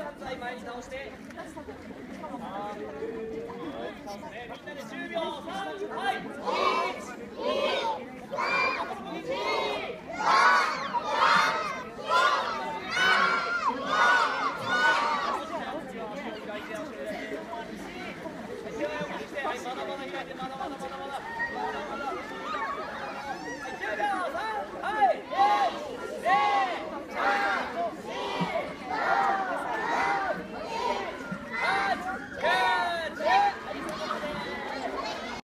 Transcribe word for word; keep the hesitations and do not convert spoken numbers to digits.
反対前に倒して。あね、みんなでじゅうびょう。さん、はい。いち、に、まだまだ開いて、まだまだまだまだ。